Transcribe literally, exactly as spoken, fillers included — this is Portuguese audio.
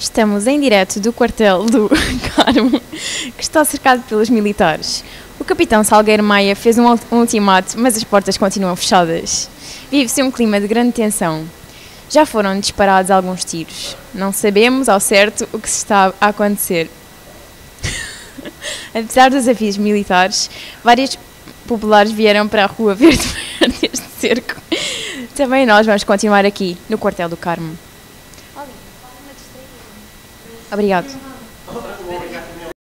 Estamos em direto do quartel do Carmo, que está cercado pelos militares. O capitão Salgueiro Maia fez um ultimato, mas as portas continuam fechadas. Vive-se um clima de grande tensão. Já foram disparados alguns tiros. Não sabemos ao certo o que se está a acontecer. Apesar dos avisos militares, vários populares vieram para a rua ver de perto este cerco. Também nós vamos continuar aqui, no quartel do Carmo. Obrigado.